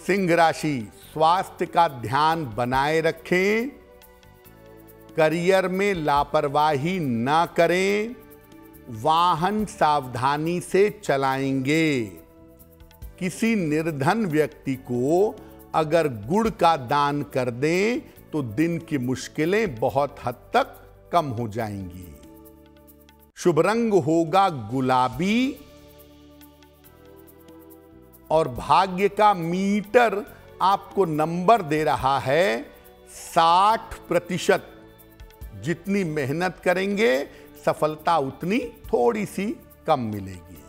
सिंह राशि, स्वास्थ्य का ध्यान बनाए रखें, करियर में लापरवाही ना करें, वाहन सावधानी से चलाएंगे। किसी निर्धन व्यक्ति को अगर गुड़ का दान कर दें तो दिन की मुश्किलें बहुत हद तक कम हो जाएंगी। शुभ रंग होगा गुलाबी और भाग्य का मीटर आपको नंबर दे रहा है 60%। जितनी मेहनत करेंगे सफलता उतनी थोड़ी सी कम मिलेगी।